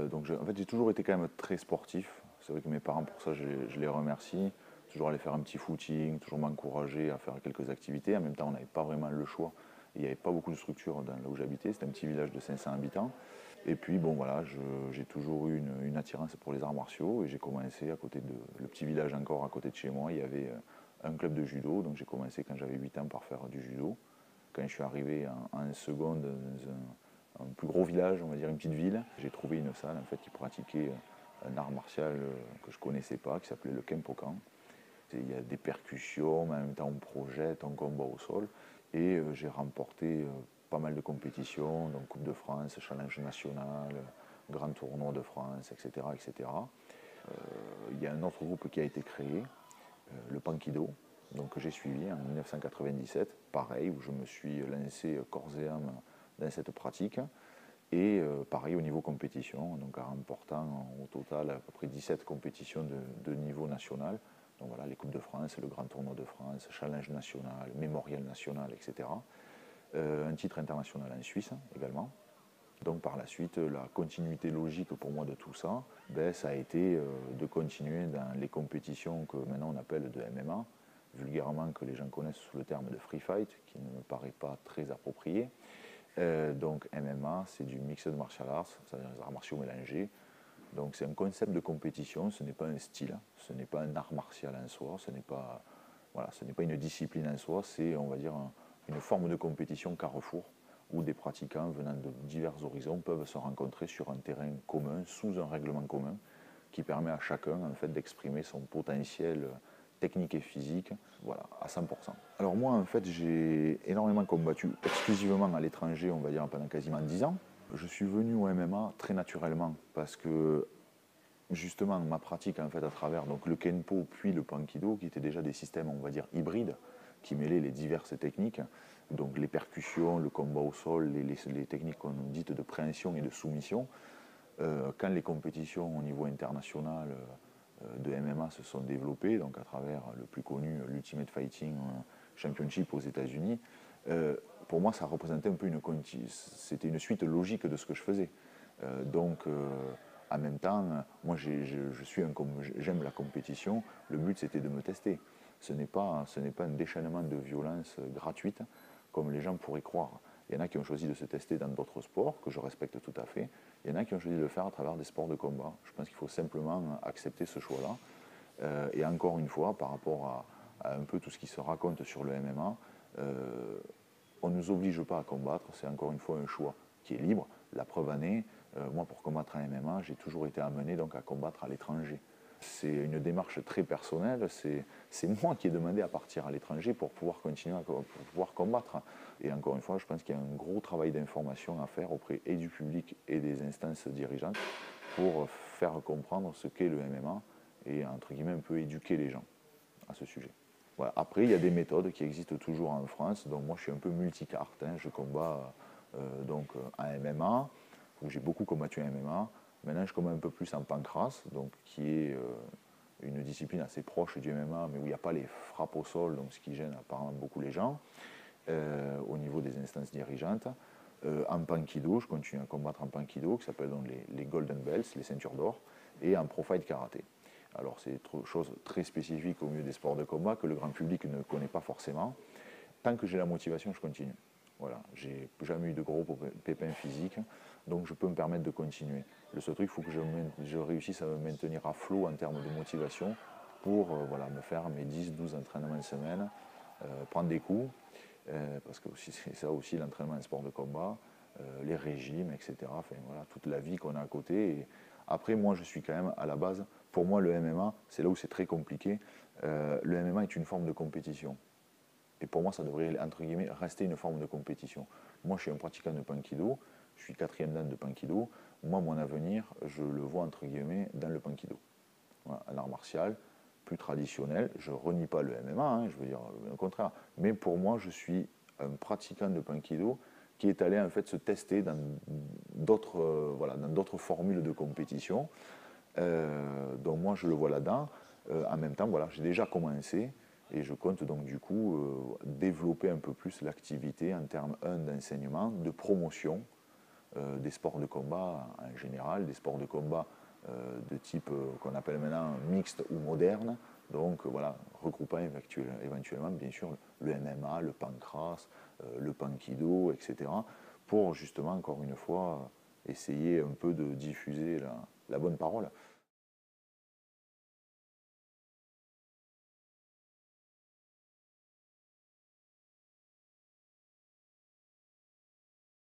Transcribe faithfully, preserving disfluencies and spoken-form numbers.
donc je, en fait, j'ai toujours été quand même très sportif. C'est vrai que mes parents, pour ça, je, je les remercie. Toujours aller faire un petit footing, toujours m'encourager à faire quelques activités. En même temps, on n'avait pas vraiment le choix. Il n'y avait pas beaucoup de structures dans, là où j'habitais. C'était un petit village de cinq cents habitants. Et puis, bon, voilà, j'ai toujours eu une, une attirance pour les arts martiaux. Et j'ai commencé à côté de, le petit village encore à côté de chez moi, il y avait un club de judo. Donc j'ai commencé quand j'avais huit ans par faire du judo. Quand je suis arrivé en, en seconde dans un, un plus gros village, on va dire une petite ville, j'ai trouvé une salle en fait qui pratiquait un art martial que je ne connaissais pas, qui s'appelait le Kempokan. Il y a des percussions, mais en même temps on projette, on combat au sol. Et euh, j'ai remporté euh, pas mal de compétitions, donc Coupe de France, Challenge national, Grand Tournoi de France, et cetera et cetera. Euh, il y a un autre groupe qui a été créé, euh, le Pankido, donc, que j'ai suivi en mille neuf cent quatre-vingt-dix-sept, pareil, où je me suis lancé corps et âme dans cette pratique. Et euh, pareil au niveau compétition, donc en remportant au total à peu près dix-sept compétitions de, de niveau national. Donc voilà, les Coupes de France, le Grand Tournoi de France, Challenge national, Mémorial national, et cetera. Euh, un titre international en Suisse également. Donc par la suite, la continuité logique pour moi de tout ça, ben, ça a été euh, de continuer dans les compétitions que maintenant on appelle de M M A, vulgairement que les gens connaissent sous le terme de free fight, qui ne me paraît pas très approprié. Euh, donc M M A, c'est du mixed martial arts, c'est-à-dire des arts martiaux mélangés. Donc c'est un concept de compétition, ce n'est pas un style, ce n'est pas un art martial en soi, ce n'est pas, voilà, ce n'est pas une discipline en soi, c'est, on va dire, un, une forme de compétition carrefour où des pratiquants venant de divers horizons peuvent se rencontrer sur un terrain commun, sous un règlement commun, qui permet à chacun en fait, d'exprimer son potentiel technique et physique, voilà, à cent pour cent. Alors moi, en fait, j'ai énormément combattu exclusivement à l'étranger, on va dire, pendant quasiment dix ans. Je suis venu au M M A très naturellement, parce que justement, ma pratique, en fait, à travers donc, le Kenpo puis le Pankido, qui étaient déjà des systèmes, on va dire, hybrides, qui mêlaient les diverses techniques, donc les percussions, le combat au sol, les, les, les techniques qu'on dit de préhension et de soumission. Euh, quand les compétitions au niveau international euh, de M M A se sont développées, donc à travers le plus connu, l'Ultimate Fighting Championship aux États-Unis, euh, pour moi, ça représentait un peu une, c'était une suite logique de ce que je faisais. Euh, donc, euh, en même temps, moi, j'ai, je, je suis un, j'aime la compétition. Le but, c'était de me tester. Ce n'est pas, ce n'est pas un déchaînement de violence gratuite, comme les gens pourraient croire. Il y en a qui ont choisi de se tester dans d'autres sports, que je respecte tout à fait. Il y en a qui ont choisi de le faire à travers des sports de combat. Je pense qu'il faut simplement accepter ce choix-là. Euh, et encore une fois, par rapport à, à un peu tout ce qui se raconte sur le M M A, euh, on ne nous oblige pas à combattre, c'est encore une fois un choix qui est libre. La preuve en est, euh, moi pour combattre en M M A, j'ai toujours été amené donc, à combattre à l'étranger. C'est une démarche très personnelle, c'est moi qui ai demandé à partir à l'étranger pour pouvoir continuer à pour pouvoir combattre. Et encore une fois, je pense qu'il y a un gros travail d'information à faire auprès et du public et des instances dirigeantes pour faire comprendre ce qu'est le M M A et entre guillemets un peu éduquer les gens à ce sujet. Voilà. Après, il y a des méthodes qui existent toujours en France, donc moi je suis un peu multicarte, hein. Je combats euh, donc en M M A, où j'ai beaucoup combattu en M M A. Maintenant, je combats un peu plus en pancrace, donc qui est euh, une discipline assez proche du M M A, mais où il n'y a pas les frappes au sol, donc ce qui gêne apparemment beaucoup les gens, euh, au niveau des instances dirigeantes. Euh, en Pankido, je continue à combattre en Pankido, qui s'appelle donc les, les Golden Belts, les ceintures d'or, et en Pro Fight Karaté. Alors c'est une chose très spécifique au milieu des sports de combat que le grand public ne connaît pas forcément. Tant que j'ai la motivation, je continue. Voilà, j'ai jamais eu de gros pépins physiques, donc je peux me permettre de continuer. Le seul truc, il faut que je, je réussisse à me maintenir à flot en termes de motivation pour euh, voilà, me faire mes dix douze entraînements semaine, euh, prendre des coups, euh, parce que c'est ça aussi l'entraînement en sport de combat, euh, les régimes, et cetera. Enfin, voilà, toute la vie qu'on a à côté. Et après, moi, je suis quand même à la base, pour moi, le M M A, c'est là où c'est très compliqué. Euh, le M M A est une forme de compétition. Et pour moi, ça devrait, entre guillemets, rester une forme de compétition. Moi, je suis un pratiquant de Pankido, je suis quatrième dan de Pankido. Moi, mon avenir, je le vois, entre guillemets, dans le Pankido. Voilà, un art martial, plus traditionnel. Je ne renie pas le M M A, hein, je veux dire le contraire. Mais pour moi, je suis un pratiquant de Pankido qui est allé en fait se tester dans d'autres euh, voilà, dans d'autres formules de compétition. Euh, donc moi, je le vois là-dedans. Euh, en même temps, voilà, j'ai déjà commencé. Et je compte donc du coup euh, développer un peu plus l'activité en termes un d'enseignement, de promotion, euh, des sports de combat en général, des sports de combat euh, de type euh, qu'on appelle maintenant mixte ou moderne. Donc euh, voilà, regroupant éventuellement bien sûr le M M A, le pancras, euh, le pankido, et cetera. Pour justement, encore une fois, essayer un peu de diffuser la, la bonne parole.